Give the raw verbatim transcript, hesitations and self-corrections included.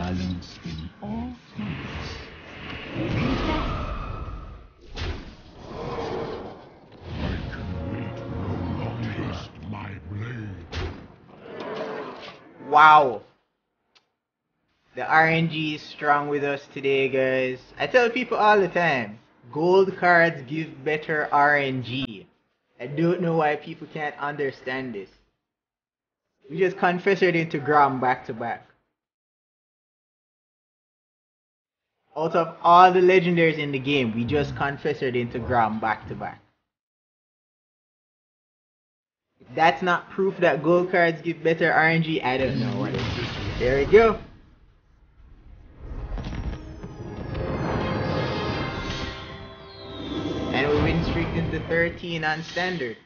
balance in all things. I can wait no longer. Taste my blade. Wow. The R N G is strong with us today, guys. I tell people all the time, gold cards give better R N G. I don't know why people can't understand this. We just confessed it into Grom back to back. Out of all the legendaries in the game, we just confessed it into Grom back to back. If that's not proof that gold cards give better R N G, I don't know what it is. There we go. And we win streak into thirteen on standard.